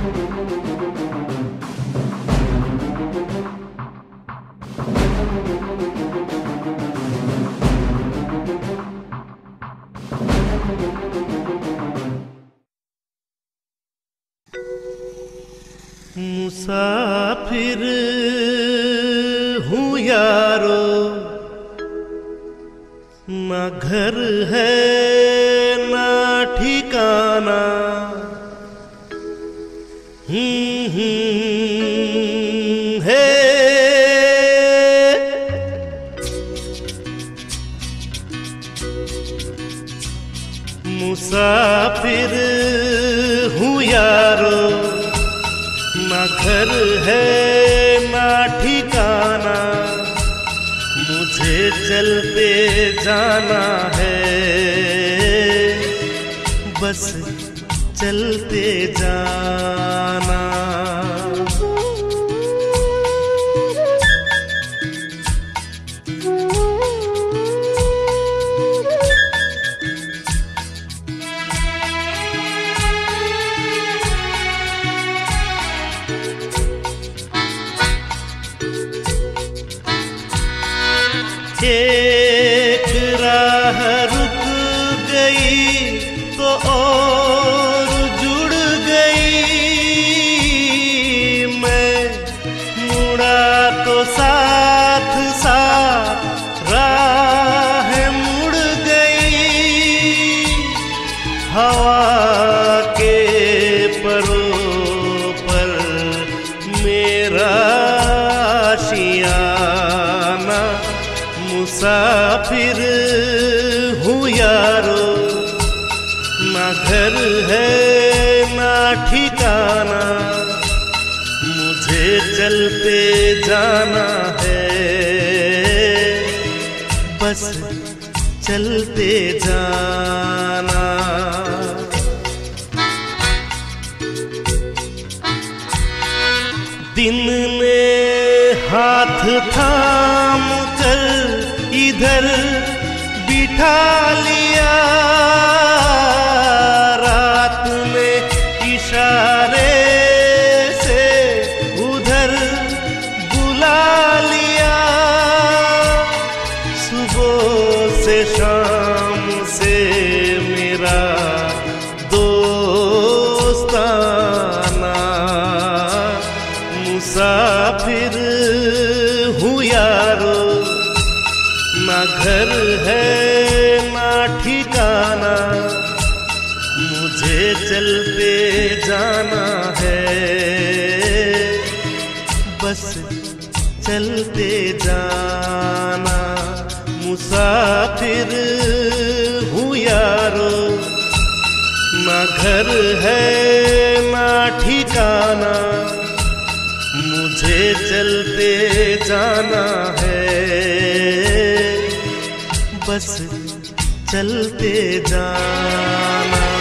मुसाफिर हूँ यारो, ना घर है ना ठिकाना। है मुसाफिर हूँ यारो, ना घर है ना ठिकाना। मुझे चलते जाना है, बस चलते जाना। एक राह रुक गई तो और जुड़ गई। मैं मुड़ा तो साथ साथ राह मुड़ गई। हवा के परों पर मेरा आशियाना। मुसाफिर हूँ यारो, ना घर है ना ठिकाना। मुझे चलते जाना है, बस चलते जाना। दिन ने हाथ थाम कर इधर बिठा लिया। रात में इशारे से उधर बुला लिया। सुबह से शाम से मेरा दोस्ताना। मुसाफिर हूँ यारो, ना घर है ना ठिकाना। मुझे चलते जाना है, बस चलते जाना। मुसाफिर हूँ यारो, ना घर है ना ठिकाना। मुझे चलते जाना है, बस चलते जाना।